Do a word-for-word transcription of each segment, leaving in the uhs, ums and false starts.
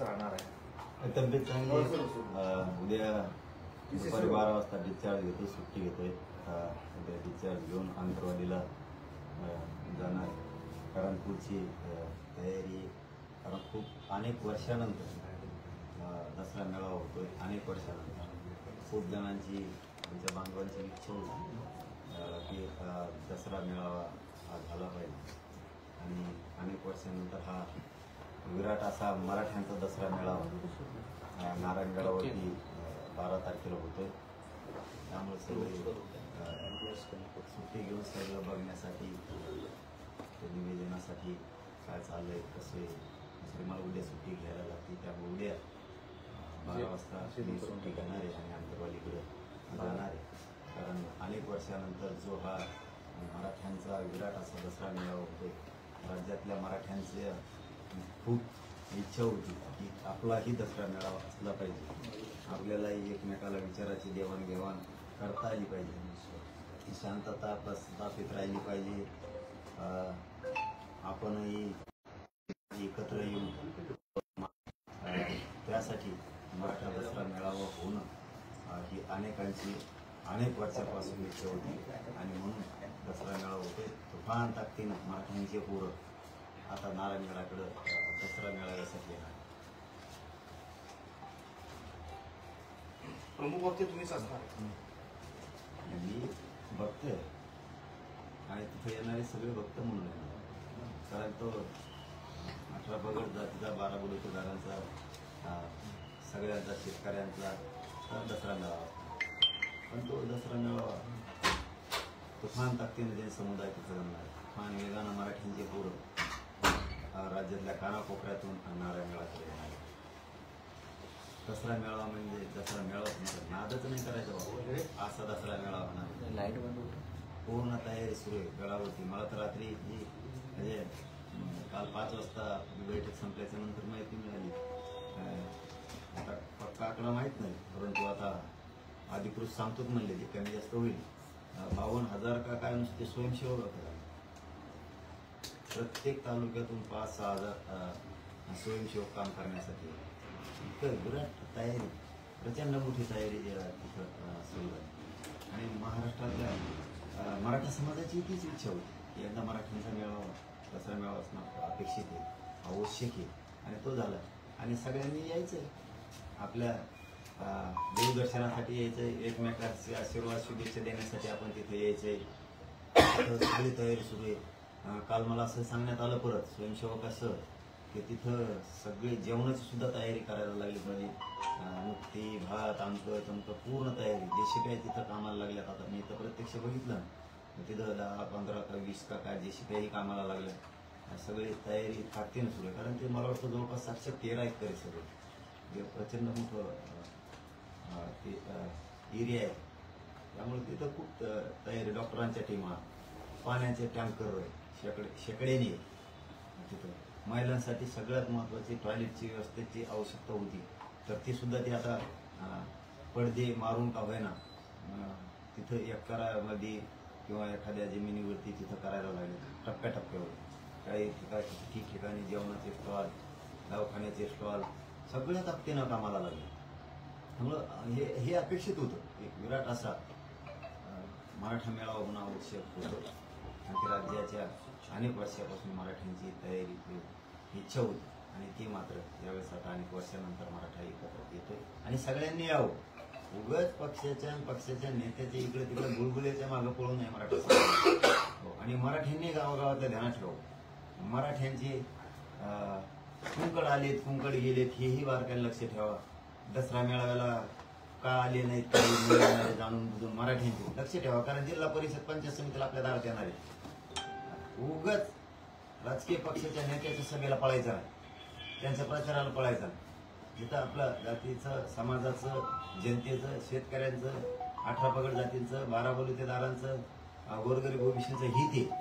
राहणार आहे? तब्येत चांगली आहे. उद्या दुपारी बारा वाजता डिस्चार्ज घेतो, सुट्टी घेतोय. उद्या डिस्चार्ज घेऊन आंतरवाडीला जाणार. कारण पुढची तयारी, कारण खूप अनेक वर्षानंतर दसरा मेळावा होतोय. अनेक वर्षानंतर खूप जणांची, आमच्या बांधवांची इच्छा होती की दसरा मेळावा हा झाला पाहिजे. आणि अनेक वर्षानंतर हा विराट असा मराठ्यांचा दसरा मेळावा नारायणगडावरती बारा तारखेला होतोय. त्यामुळे सगळे सुट्टी घेऊन सगळं बघण्यासाठी, निवेदनासाठी काय चाललंय, कसे मला उद्या सुट्टी घ्यायला लागते. त्यामुळे उद्या बारा वाजता सुट्टी घेणार आहे आणि आंतरवालीकडे जाणार आहे. कारण अनेक वर्षानंतर जो हा मराठ्यांचा विराट असा दसरा मेळावा होतोय, राज्यातल्या मराठ्यांची खूप इच्छा होती की आपलाही दसरा मेळावा असला पाहिजे. आपल्यालाही एकमेकाला विचाराची देवाणघेवाण करता आली पाहिजे, शांतता प्रस्थापित राहिली पाहिजे. आपणही एकत्र येऊन त्यासाठी मराठा दसरा मेळावा होणं ही अनेकांची अनेक वर्षापासून इच्छा होती. आणि म्हणून दसरा मेळावा होते. तुफान ताकदीनं मराठ्यांचे पोरं आता नारायणगडाकडं दसरा मेळाव्यासाठी येणार. प्रमुख वक्ते तुम्हीच असणार? मी बघतोय आणि तिथे येणारे सगळे भक्त म्हणून येणार. कारण तो अठरा पगड जातीचा, बारा बलुतेदारांचा, सगळ्यांचा, शेतकऱ्यांचा दसरा मेळावा. पण तो दसरा मेळावा तुफान ताकदीने जे समुदाय तिथे जमणार. तुफान वेगानं मराठ्यांचे पोरं राज्यातल्या कानाकोपऱ्यातून नारायणगडाकडे येणार. दसरा मेळावा म्हणजे दसरा मेळावा नादच नाही करायचा बाबा, असा दसरा मेळावा होणार. लाईट बंद, पूर्ण तयारी सुरू आहे गडावरती. मला तर रात्री ही म्हणजे काल पाच वाजता बैठक संपल्याच्या नंतर माहिती मिळाली. आता पक्का आकडा माहीत नाही, परंतु आता अधिकृत सांगतोच म्हणले की कमी जास्त होईल. बावन्न हजार का काय नुसते स्वयंसेवक होते. प्रत्येक तालुक्यातून पाच सहा हजार स्वयंसेवक काम करण्यासाठी. इतकं विराट तयारी, प्रचंड मोठी तयारी तिथं सुरू आहे. आणि महाराष्ट्रातल्या मराठा समाजाची तीच इच्छा होती की एकदा मराठ्यांचा मेळावा, दसरा मेळावा असणं अपेक्षित आहे, आवश्यक आहे. आणि तो झाला. आणि सगळ्यांनी यायचं आहे, आपल्या देवदर्शनासाठी यायचं आहे, एकमेकांचे आशीर्वाद शुभेच्छा देण्यासाठी आपण तिथे यायचं आहे. सगळी तयारी सुरू आहे. काल मला असं सांगण्यात आलं परत स्वयंसेवक असं की तिथं सगळी जेवणाची सुद्धा तयारी करायला लागली पाहिजे. नुकती, भात, आमकं तमकं पूर्ण तयारी. जे शिपाई तिथं कामाला लागल्यात, आता मी इथं प्रत्यक्ष बघितलं तिथं दहा पंधरा का वीस का काय जे शिपाई कामाला लागल्या, सगळी तयारी ताकदीनं सुरू आहे. कारण ते मला वाटतं जवळपास सातशे तेरा एकर आहे सगळं. जे प्रचंड मोठं ते एरिया आहे. त्यामुळे तिथं खूप तयारी, डॉक्टरांच्या टीमा, पाण्याचे टँकर आहे शेकडे शेकड्याने तिथं. महिलांसाठी सगळ्यात महत्त्वाची टॉयलेटची व्यवस्थेची आवश्यकता होती, तर ती सुद्धा ती आता पडदे मारून का होईना तिथं एकरामध्ये किंवा एखाद्या जमिनीवरती तिथं करायला लागले टप्प्याटप्प्यावर. काही ठिकाणी ठिकठिकाणी जेवणाचे स्टॉल, दवाखान्याचे स्टॉल सगळ्या ताकदीनं कामाला लागले. त्यामुळं हे हे अपेक्षित होतं. एक विराट असा मराठा मेळावा होणं आवश्यक होतं. आणि ते राज्याच्या अनेक वर्षापासून मराठ्यांची तयारी, इच्छा होती. आणि ती मात्र यावेळेस आता अनेक वर्षानंतर मराठा एकत्र येतोय. आणि सगळ्यांनी यावं. उगाच पक्षाच्या पक्षाच्या नेत्याच्या इकडे तिकडे गुळगुळ्याच्या मागं पळू नये मराठा. आणि मराठ्यांनी गावागावातल्या ध्यानात ठेवावं. मराठ्यांचे कुंकड आलेत, कुंकड गेलेत हेही बारकाईने लक्ष ठेवा. दसरा मेळाव्याला का आले नाहीत काही जाणून बुजून मराठ्यांचे लक्ष ठेवा. कारण जिल्हा परिषद पंचायत समितीला आपल्या दारात येणार आहे. उगाच राजकीय पक्षाच्या नेत्याच्या सभेला पळायचं नाही, त्यांच्या प्रचाराला पळायचं नाही. जिथं आपलं जातीचं, समाजाचं, जनतेचं, शेतकऱ्यांचं, अठरा पगड जातींचं, बारा बलुतेदारांचं, गोरगरीब ओबीसीचं हित आहे,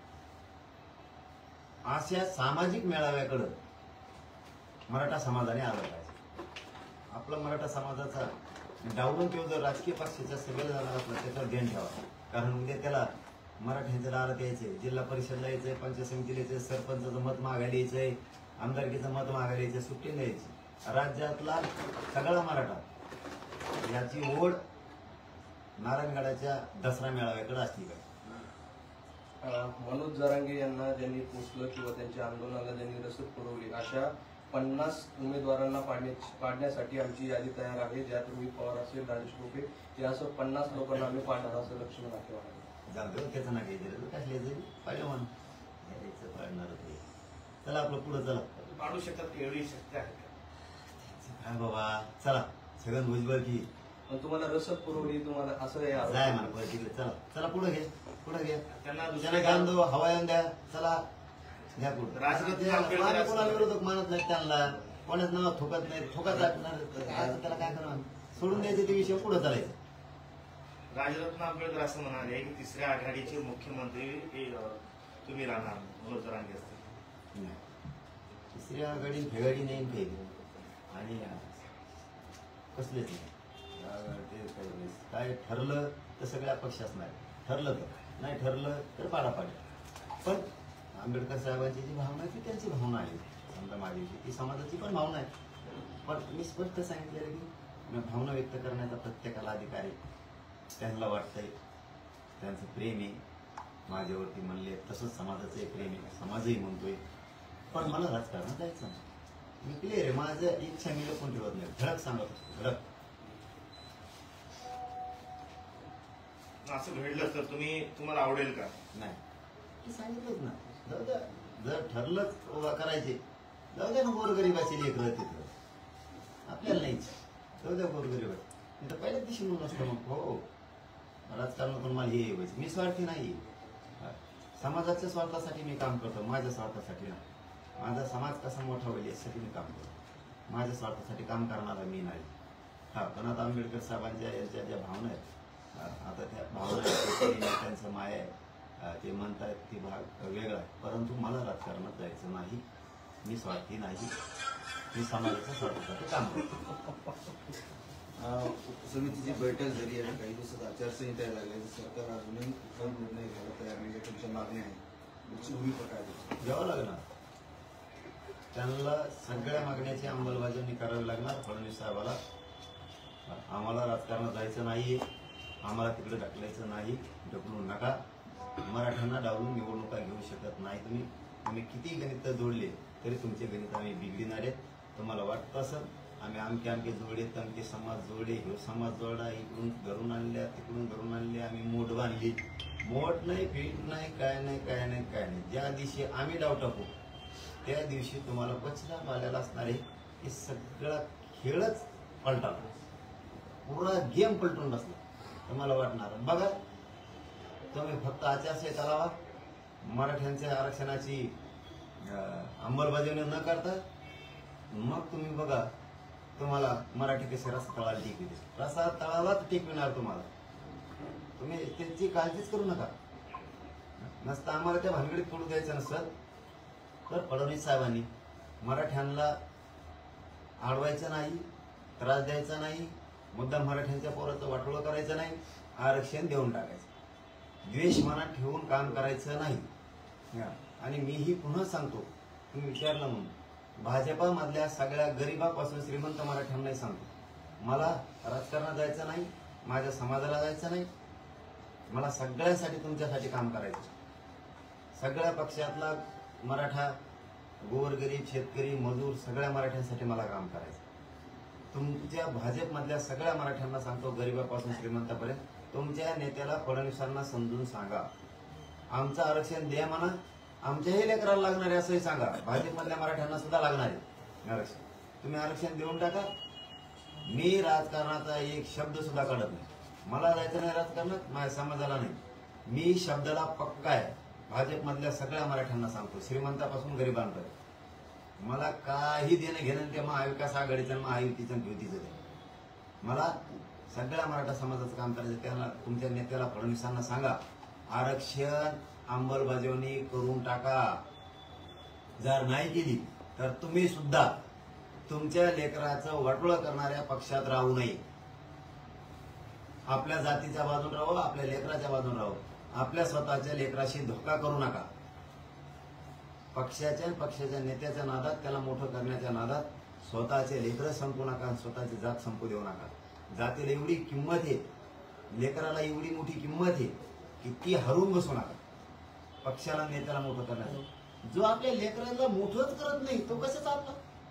अशा सामाजिक मेळाव्याकडं मराठा समाजाने आलं पाहिजे. आपला मराठा समाजाचा डावलून तो जर राजकीय पक्षाच्या सभेला जाणार असला त्याच्यावर ध्यान ठेवा. कारण उद्या त्याला मराठ्यांच्या दारात यायचंय, जिल्हा परिषदला यायचंय, पंचायत समितीला यायचंय, सरपंचाचं मत मागायला यायचंय, आमदारकीचं मत मागायला यायचंय, सुट्टी द्यायची. राज्यातला सगळा मराठा याची ओढ नारायणगडाच्या दसरा मेळाव्याकडे असली का? अं, मनोज जरांगे यांना ज्यांनी पोचलं किंवा त्यांच्या आंदोलनाला ज्यांनी रसद पुरवली अशा पन्नास उमेदवारांना पाडण्याची पाडण्यासाठी आमची यादी तयार आहे, ज्यात रोहित पवार असेल, राजेश टोपे या असं पन्नास लोकांना आम्ही पाडणार असं लक्ष्मण नाके म्हणाले. जाऊ दे त्याचं ना काही दिलं कसले जाईल पाहिलं म्हणून यायचं पाडणार होते. चला आपलं पुढं चला. पाडू शकतात एवढी शक्ती आहे का? काय बाबा चला छगन भुजबळ की पण तुम्हाला रसद पुरवली तुम्हाला असं हे आरोप- जाय म्हणा पुढे तिकडे चला चला पुढे घे पुढे घे त्यांना त्याला दुसऱ्या घालून देऊ हवा येऊन द्या चला घ्या पुढे राजकीय आंबेडकर कोणाला विरोधक मानत नाही त्यांना कोणाच नाव थुकत नाही थुकत टाकणार त्याला काय करणार सोडून द्यायचे ते विषय पुढे चालायचं. राजरत्न आंबेडकर असं म्हणाले की तिसऱ्या आघाडीचे मुख्यमंत्री हे, अं, तुम्ही राहणार मनोज जरांगे असतील. नाही. तिसरी आघाडी फेगाडी नाही काही आणि कसलेच नाही. अं, ते काही- काय ठरलं तर सगळ्या पक्ष असणार ठरलं तर नाही ठरलं तर पाडापाडी. पण आंबेडकर साहेबांची जी भावना आहे ती त्यांची भावना आहे समजा माझ्याची ती समाजाची पण भावना आहे. पण मी स्पष्ट सांगितलेलं की भावना व्यक्त करण्याचा प्रत्येकाला अधिकार आहे. त्यांना वाटतंय त्यांचं प्रेम आहे माझ्यावरती म्हणले तसंच समाजाचं प्रेम आहे समाजही म्हणतोय. पण मला राजकारणात जायचं नाही. मी क्लिअर आहे माझं इच्छा मी लपून ठेवत नाही धडक सांगत असतो धडक. असं घडलं तर तुम्ही तुम्हाला आवडेल का? नाही ते सांगितलंच ना जाऊ द्या जर ठरलंच उभा करायचे जाऊ द्या ना गोरगरिबाची लेकरं तिथं आपल्याला नाहीच जाऊ द्या गोरगरिबाची मी तर पहिल्याच दिवशी म्हणून असतो मग हो राजकारणातून मला हे व्हायचं मी स्वार्थी नाही. समाजाच्या स्वार्थासाठी मी काम करतो माझ्या स्वार्थासाठी ना. माझा समाज कसा मोठा होईल यासाठी मी काम करतो माझ्या स्वार्थासाठी काम करणारा मी नाही. हा पण आता आंबेडकर साहेबांच्या यांच्या ज्या भावना आहेत आता त्या भावना त्यांचं माय आहे ते म्हणतायत ती भाग वेगळा आहे. परंतु मला राजकारणात जायचं नाही. मी स्वार्थी नाही. मी समाजाच्या स्वार्थासाठी काम करतो. समितीची बैठक झाली आणि काही दिवसात आचारसंहिता यायला लागली सरकार अजूनही काही निर्णय घ्यायला तयार नाही तुमच्या मागण्या आहेत भूमिका काय आहे? घ्यावं लागणार त्यांना सगळ्या मागण्याची अंमलबजावणी करावी लागणार. फडणवीस साहेबाला आम्हाला राजकारणात जायचं नाही आम्हाला तिकडे ढकलायचं नाही ढकलू नका. मराठ्यांना डावलून निवडणुका घेऊ शकत नाही तुम्ही. तुम्ही किती गणित जोडले तरी तुमचे गणित आम्ही बिघडिणार आहेत. तुम्हाला वाटतं असं आम्ही आमके आमके जोडे तमके समाज जोडे ह्यो समाज जोडा इकडून घरून आणल्या तिकडून घरून आणल्या आम्ही मोठ बांधली मोठ नाही पीठ नाही काय नाही काय नाही काय नाही. ज्या दिवशी आम्ही डाव टाकू त्या दिवशी तुम्हाला पछतावा आलेला असणार आहे की सगळा खेळच पलटाला पुरा गेम पलटून बसला तुम्हाला वाटणार. बघा तुम्ही फक्त आचारसंहिता लावा मराठ्यांच्या आरक्षणाची अंमलबजावणी न करता मग तुम्ही बघा तुम्हाला मराठी कशी रस्ता तळाला टिकविते रस्ता तळालाच टिकविणार तुम्हाला. तुम्ही त्याची काळजीच करू नका. नसतं आम्हाला त्या भानगडीत पडू द्यायचं नसतं तर फडणवीस साहेबांनी मराठ्यांना अडवायचं नाही त्रास द्यायचा नाही मुद्दाम मराठ्यांच्या पोराचं वाटोळं करायचं नाही आरक्षण देऊन टाकायचं द्वेष मनात ठेवून काम करायचं नाही. आणि मीही पुन्हा सांगतो तुम्ही विचारलं म्हणून भाजपामधल्या सगळ्या गरीबापासून श्रीमंत मराठ्यांनाही सांगतो मला राजकारणात जायचं नाही माझ्या समाजाला जायचं नाही. मला सगळ्यांसाठी तुमच्यासाठी काम करायचं. सगळ्या पक्षातला मराठा गोरगरीब शेतकरी मजूर सगळ्या मराठ्यांसाठी मला काम करायचं. तुमच्या भाजपमधल्या सगळ्या मराठ्यांना सांगतो गरीबापासून श्रीमंतापर्यंत तुमच्या नेत्याला फडणवीसांना समजून सांगा आमचं आरक्षण द्या म्हणा आमच्याही लेकराला लागणार आहे असंही सांगा. भाजपमधल्या मराठ्यांना सुद्धा लागणार आहे आरक्षण. तुम्ही आरक्षण देऊन टाका. मी राजकारणाचा एक शब्द सुद्धा काढत नाही. मला जायचं नाही राजकारणात माझ्या समाजाला नाही. मी शब्दाला पक्का आहे. भाजपमधल्या सगळ्या मराठ्यांना सांगतो श्रीमंतापासून गरिबांपर्यंत मला काही देणं घेणं ते महाविकास आघाडीचं महायुतीचं युतीचं ते मला सगळ्या मराठा समाजाचं काम करायचं. त्यांना तुमच्या नेत्याला फडणवीसांना सांगा आरक्षण अंमलबजावणी करून टाका. जर नाही केली तर तुम्ही सुद्धा तुमच्या लेकराचं वाटोळं करणाऱ्या पक्षात राहू नये. आपल्या जातीच्या बाजून राहू आपल्या लेकराच्या बाजून राहू. आपल्या स्वतःच्या लेकराशी धोका करू नका. पक्षाच्या पक्षाच्या नेत्याच्या नादात त्याला मोठं करण्याच्या नादात स्वतःचे लेकरं संपू नका आणि स्वतःची जात संपू देऊ नका. जातीला एवढी किंमत आहे, लेकराला एवढी मोठी किंमत आहे की ती हरवून बसू नका. पक्षाला नेत्याला मोठं करण्याचं, जो आपल्या लेकराला मोठंच करत नाही तो कशाच आपला,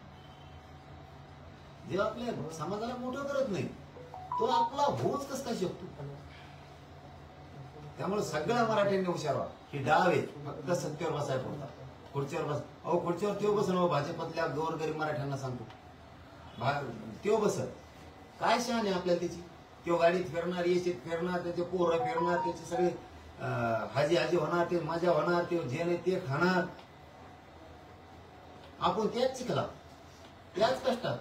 जे आपल्या समाजाला मोठं करत नाही तो आपला होच कस काय शकतो. त्यामुळे सगळ्या मराठ्यांनी हुशार व्हा. ही डाव आहे, फक्त सत्तेवर बसायला होता. खुर्चीवर बस, अहो खुर्चीवर त्यो बसन, हो भाजपातल्या गोर गरीब मराठ्यांना सांगतो, त्यो बसत काय शान आहे आपल्याला त्याची. त्यो गाडीत फिरणार, येशीत फिरणार, त्याचे पोरं फिरणार, त्याचे सगळे हाजी हाजी होणार, ते मजा होणार, ते जे नाही ते खाणार. आपण त्याच शिकला, त्याच कष्टात,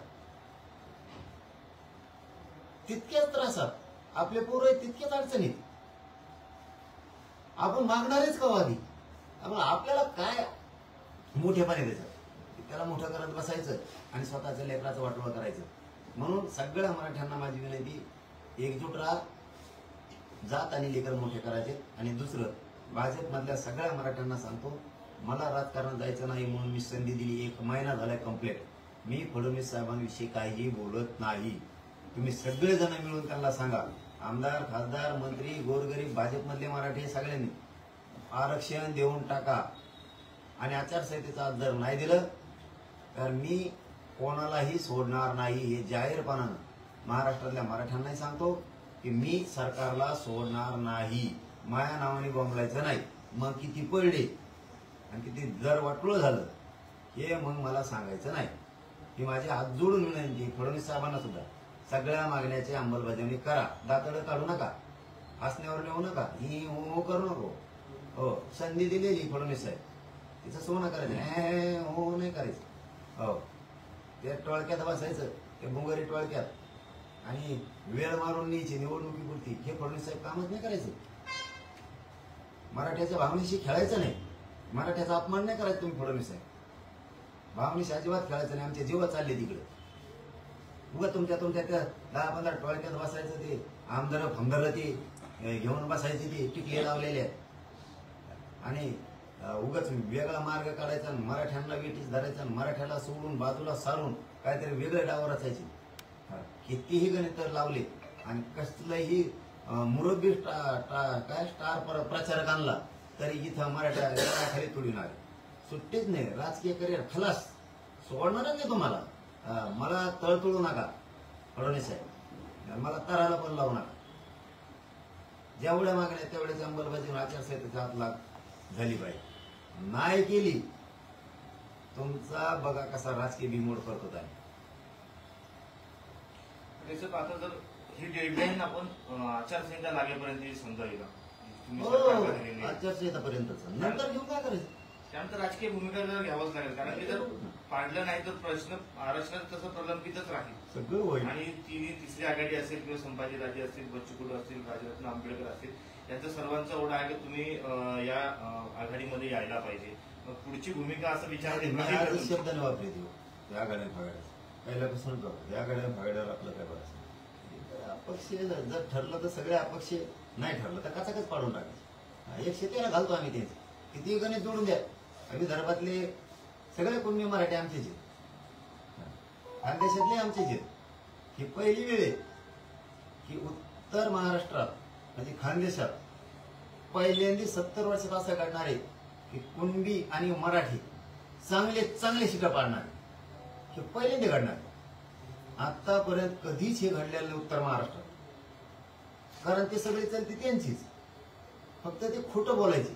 तितक्याच त्रासात आपले पोरं तितक्याच अडचणीत. आपण मागणारेच का आधी, आपण आपल्याला काय मोठेपणे द्यायचं, त्याला मोठं करत बसायचं आणि स्वतःच्या लेकराचं वाटोळं करायचं. म्हणून सगळ्या मराठ्यांना माझी विनंती, एकजूट राहा, जात आणि लेकर मोठे करायचे. आणि दुसरं, भाजपमधल्या सगळ्या मराठ्यांना सांगतो, मला राजकारणात जायचं नाही म्हणून मी संधी दिली, एक महिना झालाय कंप्लेंट. मी फडणवीस साहेबांविषयी काही बोलत नाही. तुम्ही सगळेजण मिळून त्यांना सांगा, आमदार, खासदार, मंत्री, गोरगरीब, भाजपमधले मराठी सगळ्यांनी आरक्षण देऊन टाका. आणि आचारसंहितेचा जर नाही दिलं तर मी कोणालाही सोडणार नाही. हे जाहीरपणानं महाराष्ट्रातल्या मराठ्यांनाही सांगतो की मी सरकारला सोडणार नाही. माया नावाने बोंबलायचं नाही. मग किती पडले आणि किती जर वाटलं झालं हे मग मला सांगायचं नाही. ही माझी हात जोडून विनंती फडणवीस साहेबांना सुद्धा, सगळ्या मागण्याची अंमलबजावणी करा. दातडं काढू नका, हसण्यावर नेऊ नका, ही हो करू नको. हो, संधी दिलेली फडणवीस साहेब, तिचं सोनं करायचं, हो नाही करायचं. हो, त्या टोळक्यात बसायचं, त्या बुंगारी टोळक्यात, आणि वेळ मारून न्यायची निवडणुकीपुरती. हे फडणवीस साहेब कामच नाही करायचं. मराठ्याच्या भावनेशी खेळायचं नाही, मराठ्याचा अपमान नाही करायचा तुम्ही फडणवीस साहेब. भावनेशी अजिबात खेळायचं नाही. आमचे जीव चालले तिकडे. उगा तुमच्या तुमच्या त्या दहा पंधरा टोळक्यात बसायचं, ते आमदार फमदार ते घेऊन बसायचे, ते टिकले लावलेले आणि उगाच वेगळा मार्ग काढायचा, मराठ्यांना वेटीस धरायचा, मराठ्याला सोडून बाजूला सारून काहीतरी वेगळे डाव रचायचे. कितीही गणित लावले आणि कसलंही मुरब्बी काय स्टार प्रचारक आणला तरी इथं मराठा खाली तुडून आले. सुट्टीच नाही, राजकीय करिअर खलास, सोडणारच नाही तुम्हाला. मला तळतळू नका फडणवीस साहेब, मला तराला पण लावू नका. जेवढ्या मागण्या तेवढ्याची अंमलबजावणी आचारसंहितेचा हात लाग झाली पाहिजे. नाही केली तुमचा बघा कसा राजकीय बिमोड करतो आहे. आता जर ही डेडलाईन आपण आचारसंहिता लागेपर्यंत समजावी का? तुम्ही हो, सरकारला दिलेली आहे. आचारसंहितापर्यंतच, नंतर घेऊन काय करायचं. त्यानंतर राजकीय भूमिका जर घ्यावंच लागेल, कारण की जर पाडलं नाही तर प्रश्न आरक्षणात तसं प्रलंबितच राहील. सगळं होईल. आणि ती तिसरी आघाडी असेल किंवा संभाजीराजे असतील, बच्चू कडू असतील, राजरत्न आंबेडकर असतील, यांचा सर्वांचा ओढा आहे की तुम्ही अं, या अं, आघाडीमध्ये यायला पाहिजे. मग पुढची भूमिका असं विचार शब्द न वापरे देऊ या गाड्या फागाड्या पहिल्यापासून जाऊ या गाड्या फागाड्यावर आपलं काय बघायचं. अपक्ष जर ठरलं तर सगळे अपक्ष, नाही ठरलं तर कचाकच पाडून टाकायचं. एक शेतीला घालतो आम्ही त्यांचे, किती गणित जोडून द्या. आम्ही विदर्भातले सगळे कुणबी मराठी आमचेच आहेत, खानदेशातले आमचेच आहेत. ही पहिली वेळ आहे की उत्तर महाराष्ट्रात म्हणजे खानदेशात पहिल्यांदा सत्तर वर्षात असं घडणार आहे की कुणबी आणि मराठी चांगले चांगले शिका पाडणार. हे पहिल्यांदा घडणार. आतापर्यंत कधीच हे घडलेलं नाही उत्तर महाराष्ट्रात, कारण ते सगळे चलते त्यांचीच, फक्त ते खोटं बोलायचे.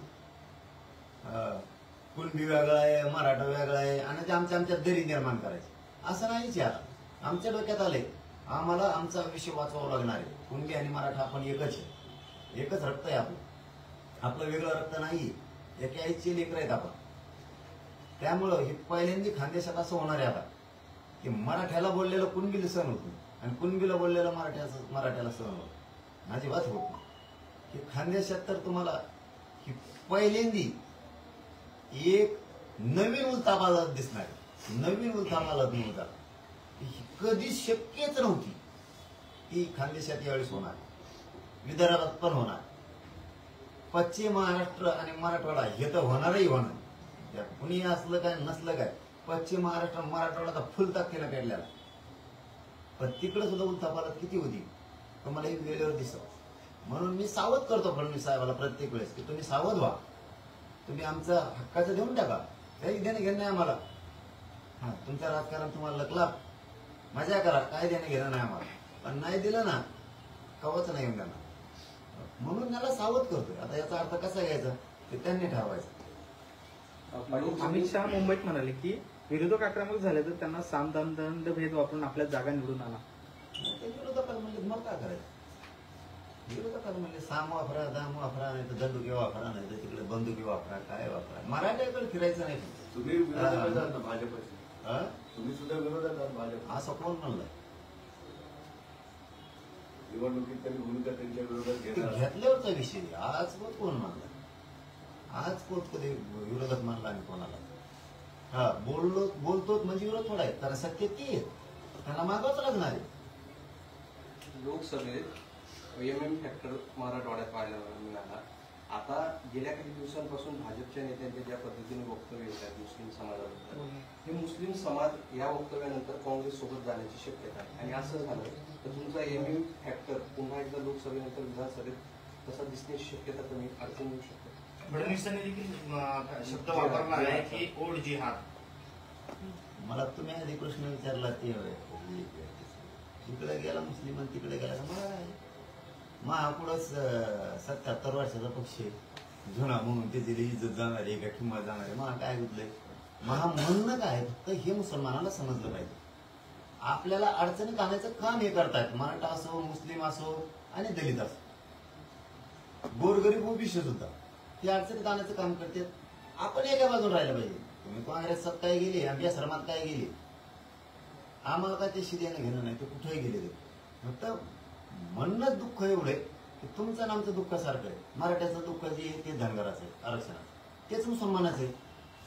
कुणबी वेगळा आहे, मराठा वेगळा आहे आणि ते आमच्या आमच्यात दरी निर्माण करायचे. असं नाहीच यार. आमच्या डोक्यात आलंय आम्हाला आमचा विषय वाचवावा लागणार आहे. कुणबी आणि मराठा आपण एकच आहे, एकच रक्त आहे आपलं, आपलं वेगळं रक्त नाही. एका आईचे लेकर आहेत आपण. त्यामुळं हे पहिल्यांदा खानदेशात असं होणार आहे आता की मराठ्याला बोललेलं कुणबीला सहन होत नाही आणि कुणबीला बोललेलं मराठ्याचं मराठ्याला सहन होत माझी बात होत नाही. की खानदेशात तर तुम्हाला ही पहिल्यांदी एक नवीन उलथापालथ दिसणार, नवीन उलथापालथ नव्हता, कधीच शक्यच नव्हती ती खानदेशात यावेळेस होणार, विदर्भात पण होणार, पश्चिम महाराष्ट्र आणि मराठवाडा हे तर होणारही होणार. त्या कुणी असलं काय नसलं काय पश्चिम महाराष्ट्र मराठवाड्याचा फुल ताकदीला काढलेला, पण तिकडे सुद्धा उलथापालथ किती होती तुम्हाला एक वेळेवर दिसत. म्हणून मी सावध करतो फडणवीस साहेबाला प्रत्येक वेळेस की तुम्ही सावध व्हा, तुम्ही आमचं हक्काचं देऊन टाका, काही देणं घेणं नाही आम्हाला. हा तुमचं राजकारण तुम्हाला लकला मजा करा, काय देणं घेणं नाही आम्हाला, पण नाही दिलं ना कवच नाही येऊन देणार. म्हणून त्याला सावध करतोय. आता याचा अर्थ कसा घ्यायचा ते त्यांनी ठरवायचं. अमित शहा मुंबईत म्हणाले की विरोधक आक्रमक झाले तर त्यांना साम दाम दंड भेद वापरून आपल्या जागा निवडून आणा. ते विरोधकाला म्हणले मग काय करायचं, विरोधकाला म्हणले साम वापरा दाम वापरा, नाही तर दंडुकी वापरा, नाही तर तिकडे बंदुकी वापरा, काय वापरा, मराठ्याकडे फिरायचं नाही. तुम्ही विरोधात आहात ना भाजपचे, हा? तुम्ही सुद्धा विरोधात आहात भाजप. असं कोण म्हणलंय? निवडणुकीत तरी भूमिका त्यांच्या विरोधात ते घेणार. घेतल्यावरचा विषय. आज कोण कोण मानला, आज कोण कधी विरोधक मानला आणि कोणाला. हा बोललो बोलतो म्हणजे विरोध थोडा आहे, कारण सत्य ती आहे, त्यांना मागावंच लागणार आहे. लोकसभेत एम एम फॅक्टर मराठवाड्यात पाहायला मिळाला. आता गेल्या काही दिवसांपासून भाजपच्या नेत्यांचे ज्या पद्धतीने वक्तव्य येत आहेत मुस्लिम समाजाबद्दल, हे मुस्लिम समाज या वक्तव्यानंतर काँग्रेस सोबत जाण्याची शक्यता आहे. आणि असं झालं तर तुमचा एम एम फॅक्टर पुन्हा एकदा लोकसभेनंतर विधानसभेत तसा दिसण्याची शक्यता कमी अडचण येऊ शकते. फडणवीसांनी देखील अं, शब्द वापरला आहे की ओढ जिहाद. मला तुम्ही आधी प्रश्न विचारला ते इकडे गेला मुस्लिम आणि तिकडे गेला, मला काय महापुढंच सत्याहत्तर वर्षाचा पक्ष आहे, जुना म्हणून त्याची इज्जत जाणार आहे का किंमत जाणार आहे, मला काय गुतलंय. महा म्हणणं काय फक्त हे मुसलमानाला समजलं पाहिजे. आपल्याला अडचणीत आणायचं काम हे करतायत, मराठा असो, मुस्लिम असो आणि दलित असो, गोरगरीब ओबीसी सुद्धा ते अडचणीत आणायचं काम करतात. आपण एका बाजून राहिलं पाहिजे. तुम्ही काँग्रेसात काय गेली, आमच्या श्रमात काय गेली, आम्हाला काय त्याशी देणं घेणं नाही, ते कुठेही गेले ते. फक्त म्हणणंच दुःख एवढं आहे की तुमचं आणि आमचं दुःख सारखं आहे. मराठ्याचं दुःख जे आहे ते धनगराचं आहे, आरक्षणाचं, तेच मुसलमानाचं आहे,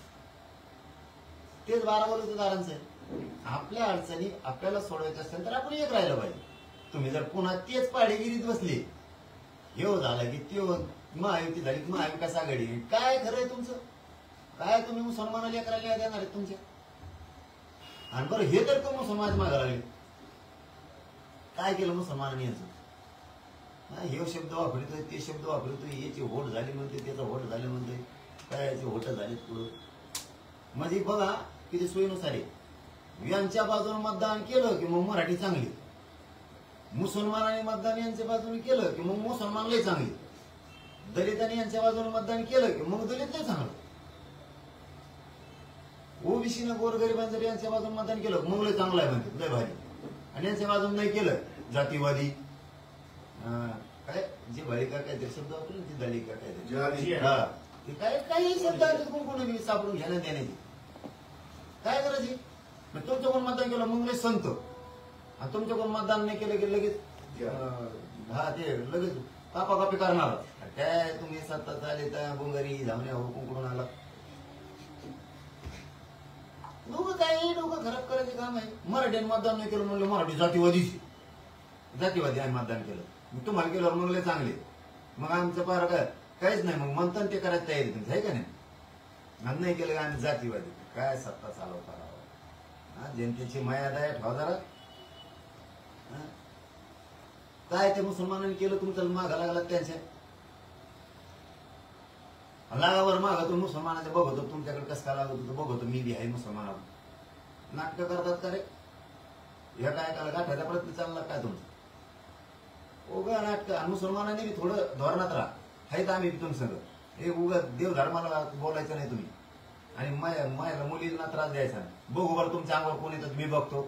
तेच बारावलुतेदारांचं आहे. आपल्या अडचणी आपल्याला सोडवायच्या असतील तर आपण एक राहिलं पाहिजे. तुम्ही जर पुन्हा तेच पाडेगिरीत बसले, हे झालं की ते महायुती झाली की महाविकास आघाडी, काय खरंय तुमचं? काय तुम्ही मुसलमानाला लेकराला देणार आहे तुमच्या? आणि बरं हे तर का मुसलमान मागा लागले, काय केलं मुसलमानांनी याचं? हे शब्द वापरतोय, ते शब्द वापरतोय, याची होट झाली म्हणते, त्याचं होट झाले म्हणते, काय याची होट झाली पुढं. म्हणजे बघा किती सोयीनुसार आहे. यांच्या बाजूने मतदान केलं की मग मराठी चांगली, मुसलमानांनी मतदान यांच्या बाजूने केलं की मग मुसलमान लय चांगली, दलितांनी यांच्या बाजूने मतदान केलं की मग दलित लय चांगलं, ओबीसीनं गोरगरिबांनी जर यांच्या बाजूने मतदान केलं मग लय चांगलं आहे म्हणते, लय भारी. आणि यांच्या बाजून नाही केलं जातीवादी, काय जे बालिका काय ते शब्द वापरले, ती दलिका काय हा ते काय काही शब्द कोणी सापडून घेण्यात देण्याची काय करायची. तुमच्या कोण मतदान केलं मग लय संत, आणि तुमच्या कोण मतदान नाही केलं की लगेच हा ते लगेच कापा कापी करणार. काय तुम्ही सत्ता चाले त्या गोंगारी धावण्या हो कुंकडून आला, लोक काय डोकं खराब करायचे काम आहे. मराठ्याने मतदान नाही केलं म्हणलं मराठी जातीवादी, जातीवादी आहे मतदान केलं, मग तुम्हाला केल्यावर म्हणले चांगले, मग आमचं पार काय काहीच नाही, मग म्हणतात ते करायची तयारी तुमची आहे का नाही. आणि नाही केलं आम्ही जातीवादी, काय सत्ता चालवता हा जनतेची मर्यादा आहे ठेवा जरा. काय ते मुसलमानांनी केलं तुमचं मागा लागला त्यांच्या लागावर मागा, तो मुसलमानाच्या बघतो तुमच्याकडे कसं काय लागत होतं बघतो, मी बी आहे मुसलमानावर. नाटकं करतात का रे? ह्या काय काला गाठायचा प्रयत्न चालला काय तुमचं उगा नाटक. आणि मुसलमानांनी बी थोडं धोरणात राहा, हायत आम्ही बी तुमचं सगळं. हे उगा देव धर्माला बोलायचं नाही तुम्ही, आणि मायाला मुलींना त्रास द्यायचा नाही. बघू बरं तुमच्या अंगावर कोण येतं मी बघतो.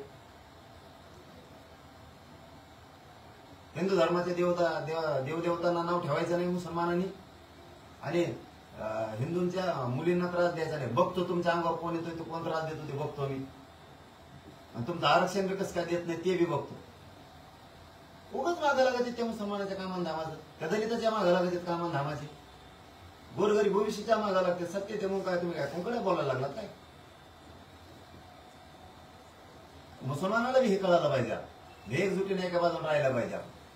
हिंदू धर्माचे देवता देवदेवतांना नाव ठेवायचं नाही मुसलमानांनी, आणि हिंदूंच्या मुलींना त्रास द्यायचा नाही. बघतो तुमच्या अंगावर कोण येतोय, तो कोण त्रास देतो ते बघतो मी, आणि तुमचं आरक्षण बी कसं काय देत नाही ते बी बघतो. उगाच मागं लागत त्या मुसलमानाच्या कामान धामाचं, त्या दलिताच्या मागं लागत कामान धामाचे, गोरगरीब भविष्याच्या मागं लागते. सत्य ते मग काय तुम्ही काय कोणकडे बोलायला लागलात काय? मुसलमानाला बी हे कळायला पाहिजे, एकजुटीने एका बाजून राहायला पाहिजे.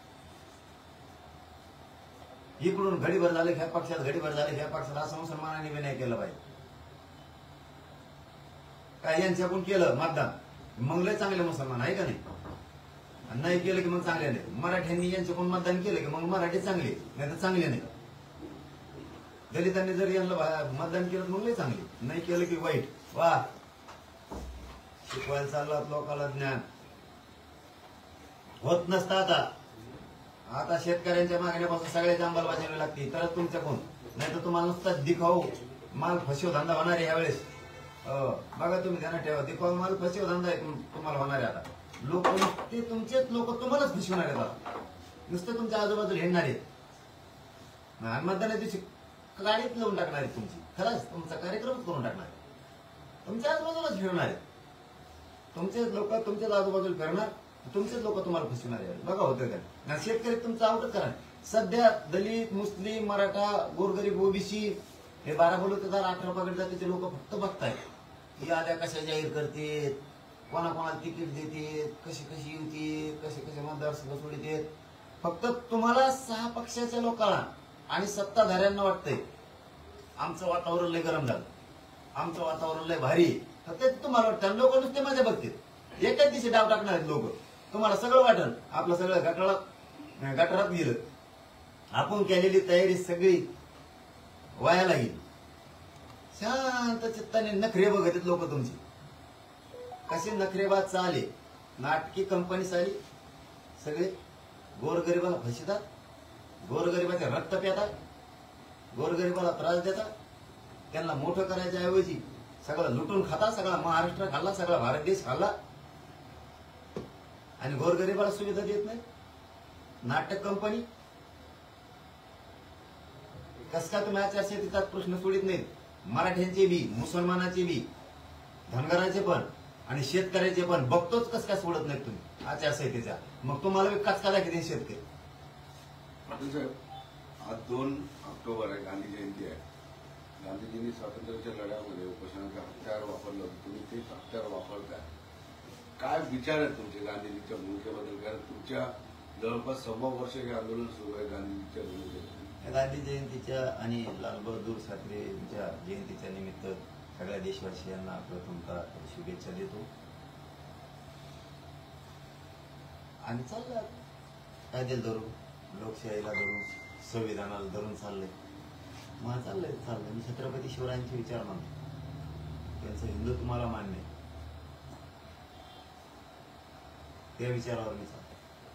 इकडून घडीभर झाले ह्या पक्षात, घडीभर झाले ह्या पक्षात, असं मुसलमानांनी बी नाही केलं पाहिजे. काय यांच्याकडून केलं मतदान मग लय चांगले मुसलमान आहे का नाही, आणि नाही केलं की मग चांगले नाही. मराठ्यांनी यांच्याकडून मतदान केलं की मग मराठी चांगले, नाही तर चांगले नाही. दलितांनी जर यांना मतदान केलं मग लय चांगले, नाही केलं की वाईट. वा शिकवायला चाललात लोकांना ज्ञान होत नसतं. आता आता शेतकऱ्यांच्या मागण्यापासून सगळ्याच्या अंमलबजावणी लागते तरच तुमच्या कोण, नाही तर तुम्हाला नुसता दिखाऊ माल फसव धंदा होणार आहे यावेळेस. बघा तुम्ही ध्यानात ठेवा, दिखाऊ माल फसव धंदा आहे तुम्हाला होणार आहे. आता लोक नुसते तुमचेच लोक तुम्हालाच फसवणार आहेत. आता नुसते तुमच्या आजूबाजूला हिंडणार आहेत आणि मतदाना दिवशी गाडीत लावून टाकणार आहेत तुमची. खरंच तुमचा कार्यक्रमच करून टाकणार आहे. तुमच्या आजूबाजूलाच फिरणार आहेत. तुमचेच लोक तुमच्याच आजूबाजूला फिरणार, तुमचेच लोक तुम्हाला फसवणार आहे. बघा होतं का शेतकरी तुमचं आवडत करा. सध्या दलित, मुस्लिम, मराठा, गोरगरीब, ओबीसी हे बारा बलुतेदार, अठरा पगड जातीचे लोक फक्त बघतायत याद्या कशा जाहीर करते, कोणाकोणाला तिकीट देते, कशी कशी येते, कसे कसे मतदारसंघ सोडित. फक्त तुम्हाला सहा पक्षाच्या लोकांना आणि सत्ताधाऱ्यांना वाटतंय आमचं वातावरण लय गरम झालं, आमचं वातावरण लय भारी. फक्त तुम्हाला वाटतं लोक नुसते माझ्या बघतील. एकाच दिवशी डाव टाकणार आहेत लोक. तुम्हाला सगळं वाटल आपलं सगळं गटारात गटारात गेलं. आपण केलेली तयारी सगळी वायाला गेली. शांत चित्ताने नखरे बघत लोक तुमची कसे नखरेबाज चाले. नाटकी कंपनी चाली, सगळे गोरगरिबाला फसतात, गोरगरिबाचे रक्त पितात, गोरगरिबाला त्रास देतात. त्यांना मोठं करायच्या ऐवजी सगळं लुटून खाता. सगळा महाराष्ट्र खाल्ला, सगळा भारत देश खाल्ला आणि गोरगरिबाला सुविधा देत नाही. नाटक कंपनी कस का तुम्ही आचारसंहितेचा प्रश्न सोडित नाहीत. मराठ्यांचे बी, मुसलमानाचे बी, धनगराचे पण आणि शेतकऱ्याचे पण बघतोच कस काय सोडत नाहीत तुम्ही आचारसंहितेचा. मग तुम्हाला बी कचका दाखवते शेतकरी. पाटील साहेब, आज दोन ऑक्टोबर आहे, गांधी जयंती आहे. गांधीजींनी स्वातंत्र्याच्या लढ्यामध्ये उपोषणाचं हत्यार वापरलं होतं, तुम्ही तेच हत्यार वापरताय. काय विचार आहेत तुमचे गांधीजीच्या भूमिकेबद्दल? कारण तुमच्या जवळपास सव्वा वर्ष हे आंदोलन सुरू आहे गांधीजीच्या भूमिकेबद्दल. गांधी जयंतीच्या आणि लालबहादूर शास्त्रींच्या जयंतीच्या निमित्त सगळ्या देशवासियांना प्रथमतः शुभेच्छा देतो. आणि चाललं कायद्याला धरून, लोकशाहीला धरून, संविधानाला धरून चाललंय. मग चाललंय चाललंय मी छत्रपती शिवरायांचे विचार मानतो. त्यांचं हिंदुत्व मला मान्य आहे. त्या विचारावर मी चालतो.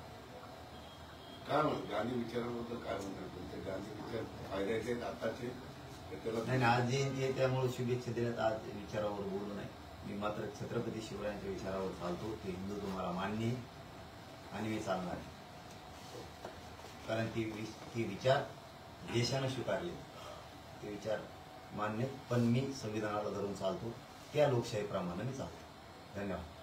काय म्हणतो गांधी विचाराबद्दल काय म्हणतात तुमचे? गांधी विचार फायद्याचे आहेत आताचे? त्याला नाही आज जयंती आहे त्यामुळे शुभेच्छा दिल्यात. आज विचारावर बोलू नये. मी मात्र छत्रपती शिवरायांच्या विचारावर चालतो. ते हिंदू तुम्हाला मान्य आहे आणि मी चालणार आहे. कारण ती ती विचार देशानं स्वीकारले, ते विचार मान्य. पण मी संविधानाला धरून चालतो, त्या लोकशाहीप्रमाणे मी चालतो. धन्यवाद.